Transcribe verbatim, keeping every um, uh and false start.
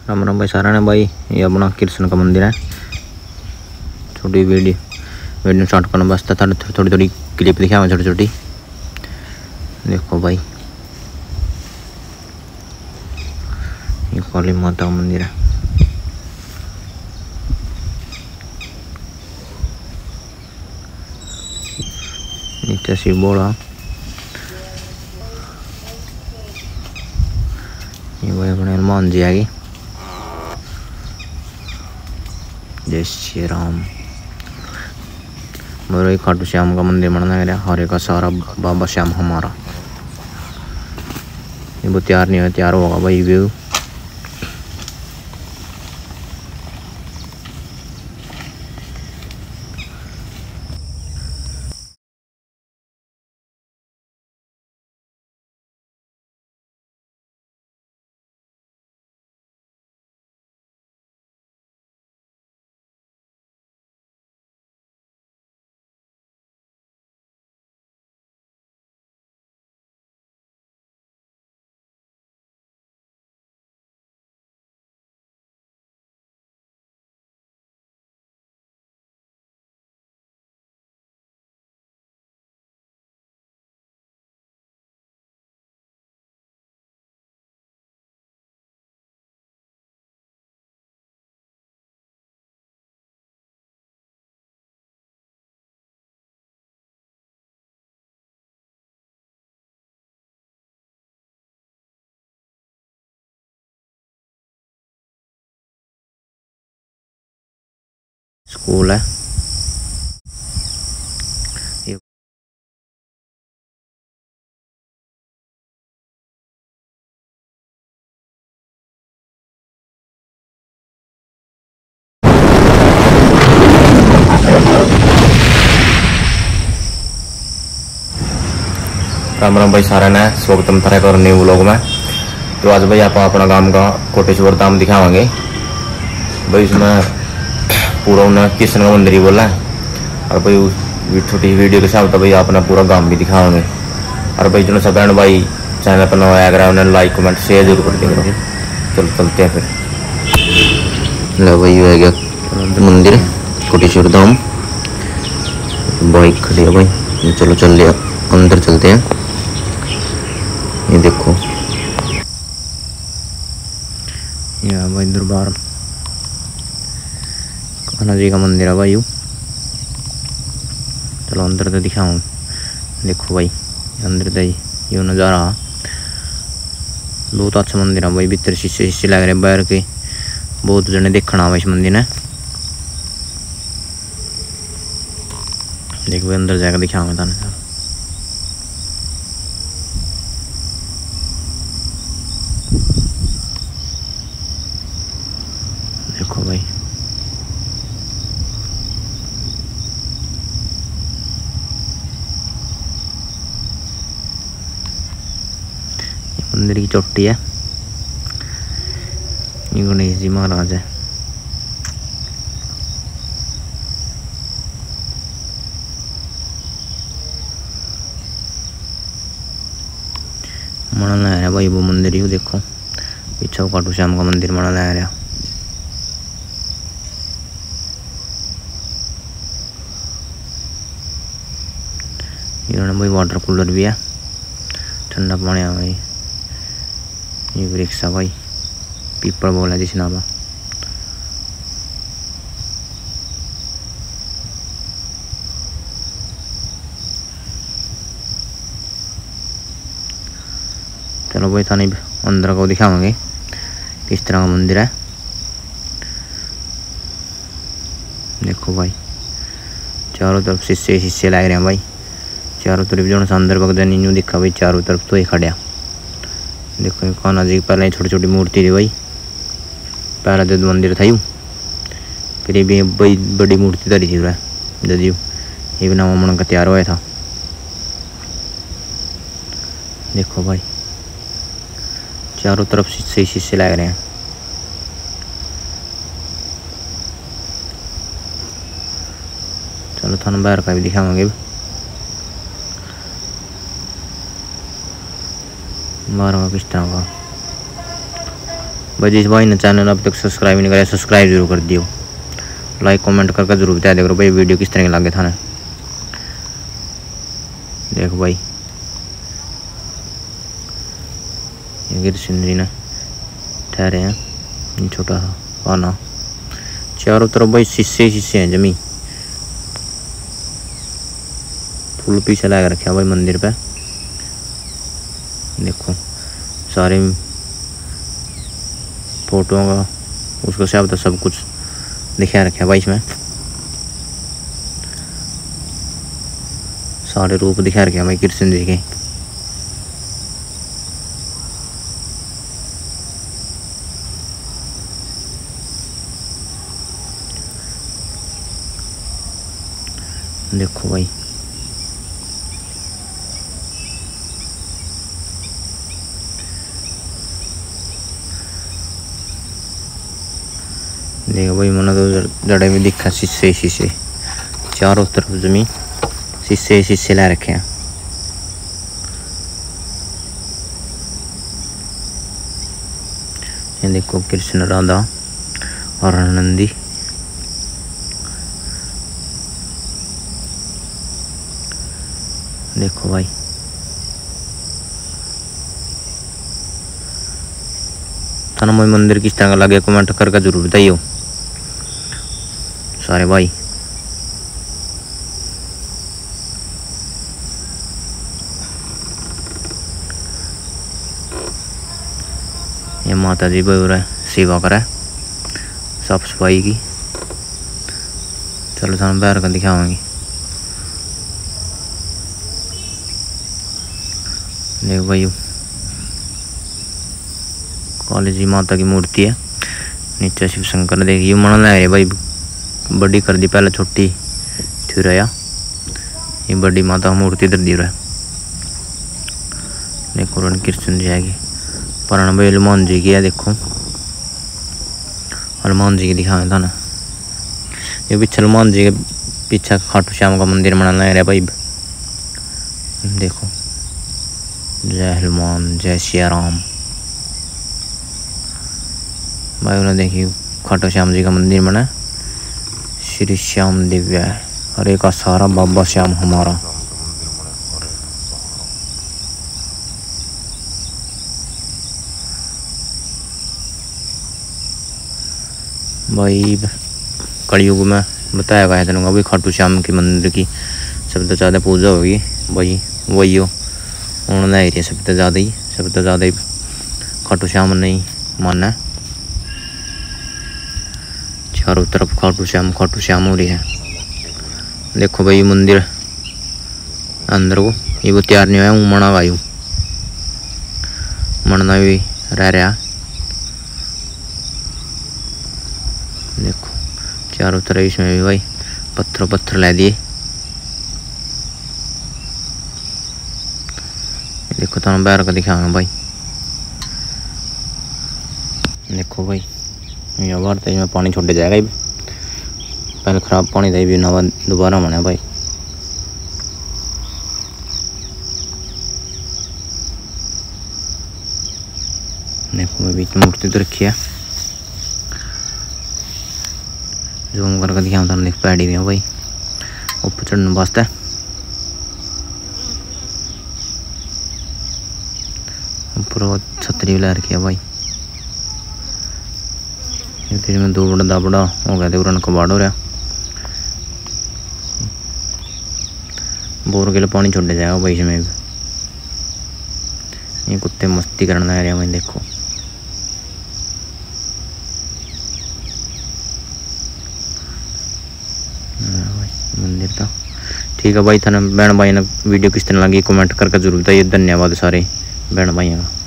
राम राम भाई सारा ने भाई, ये अपना कृष्ण का मंदिर है। छोटी वीडियो वीडियो स्टार्ट करना बस था, थोड़ी थोड़ी क्लिप दिखावा छोटी छोटी। देखो भाई, ये काली माता का मंदिर है। नीचे शिव बोला, ये भाई अपने हनुमान जी आएगी। जय श्री राम। मेरे खाटू श्याम का मंदिर बनना है, हरे का सारा बाबा श्याम हमारा। ये वो तैयार नहीं है, तैयार होगा भाई व्यू। स्कूल है ये। राम राम भाई सारा ने स्वागतम तरह कर न्यू व्लॉग में। तो आज भाई आप अपना गांव का कोटेश्वर धाम दिखावांगे भाई। उसमें पूरा उन्हें कृष्ण का मंदिर ही बोला है, और भाई छोटी वीडियो के साथ भाई अपना पूरा गांव भी दिखावांगे। और भाई जो सब बहन भाई चैनल पर नया आया उन्हें लाइक कमेंट शेयर जरूर कर देंगे। चलो चलते हैं फिर। लो भाई है गया मंदिर कोटेश्वर धाम, बाइक खड़ी है भाई। चलो चल लिया, अंदर चलते हैं। ये देखो, यह भाई दरबार कान्हा जी का मंदिर है भाई। चलो अंदर तो दिखाऊं। देखो भाई अंदर तो ये नज़ारा बहुत अच्छा मंदिर है भाई। भीतर शीशे शीशे लग रहे बाहर के, बहुत जने देखना आवे इस मंदिर ने। देख भाई अंदर जाकर दिखाऊंगा थाने। देखो भाई मंदिर की चोटी है, ये गणेश जी महाराज है। मना लगा रहा भाई वो मंदिर ही। देखो पीछे खाटू श्याम का मंदिर मना लगा रहा। इन्होंने भाई वाटर कूलर भी है, ठंडा पानी है भाई। ये वृक्ष है भाई, पीपल बोला जिस नाम। चलो भाई थाने अंदर को दिखावांगे किस तरह का मंदिर है। देखो भाई चारों तरफ शीशे शीशे लग रहे हैं भाई। चारों तरफ जो अंदर बगदा न्यू दिखा भाई, चारों तरफ तो ही खड़ा। देखो कान्हा जी पहले छोटी छोटी मूर्ति थी भाई, पहला जब मंदिर था यूँ, फिर ये भी बड़ी बड़ी मूर्ति धरी थी जब यू ये भी नवा मन का तैयार हुआ था। देखो भाई चारों तरफ शीशे शीशे लग रहे हैं। चलो थाना बाहर का भी दिखावांगे। बाहर का किस तरह का भाई जिस भाई ने चैनल अब तक सब्सक्राइब नहीं करा सब्सक्राइब जरूर कर दियो, लाइक कमेंट करके जरूर बता दे करो भाई वीडियो किस तरह की लगे था ना। देखो भाई ये कृष्ण जी ने ठहरे हैं, छोटा खाना, चारों तरफ भाई शीशे शीशे हैं जमी, फूल पीछे लगा रखे भाई मंदिर पे। देखो सारे फोटो का उसको से तो सब कुछ दिखा रखे भाई, इसमें सारे रूप दिखा रखे भाई कृष्ण जी के। देखो भाई देखो भाई मैंने तो जड़े में दिखा शीशे शीशे, चारों तरफ जमीन शीशे शीशे ला रखे हैं। ये देखो कृष्ण राधा और नंदी, देखो भाई थाना मोई मंदिर किस तरह का लगे कमेंट करके जरूर बताइयो सारे भाई। ये माता जी भाई सेवा करे साफ सफाई की, चलो थाना बाहर का दिखावांगी। देखो भाई काली जी माता की मूर्ति है, नीचे शिव शंकर। देखिए मन लग रही भाई बड़ी कर दी, पहले छोटी थी रहा, ये बड़ी माता मूर्ति इधर दी रहा। देखो रण कृष्ण जी आएगी, पुराना भाई हनुमान जी की है। देखो हनुमान जी की दिखाएं था ना, ये पीछे हनुमान जी के पीछे खाटू श्याम का मंदिर बना लग रहा भाई। देखो जय हनुमान जय सिया राम भाई। उन्हें देखिए खाटू श्याम जी का मंदिर बना, श्री श्याम दिव्य हरे का सारा बाबा श्याम हमारा। भाई कलयुग में बताया गया था भाई खाटू श्याम के मंदिर की सबसे ज़्यादा पूजा होगी भाई, वही हो उन्होंने एरिया सबसे ज़्यादा ही सबसे ज़्यादा ही खाटू श्याम नहीं माना है। चारों तरफ खाटू श्याम खाटू श्याम हो रही है। देखो भाई मंदिर अंदर को ये वो तैयार नहीं हुआ, मना गायू मरना भी रह रहा। देखो चारों तरफ इसमें भी भाई पत्थर पत्थर ला दिए। देखो तो बाहर का दिखाऊंगा भाई। देखो भाई यहाँ बाहर तेज में पानी छोड़े जाएगा, ही पहले खराब पानी था भी नवा दोबारा बना भाई। देखो मैं बीच में मूर्ति तो रखी है, जूम करके दिखाऊँ था। देख पैडी भी है भाई ऊपर चढ़ने वास्ते। ऊपर छतरी ला रखी है भाई। फिर में दो बड़ा बड़ा हो गया तो कबाड़ हो रहा, बोर के लिए पानी छोड़े जाएगा भाई इसमें। ये कुत्ते मस्ती करना है भाई। देखो मंदिर था ठीक है भाई। थाने बहन भाई ने वीडियो किस तरह लगी कमेंट करके जरूर बताइए। धन्यवाद सारे बहन भाइयों का।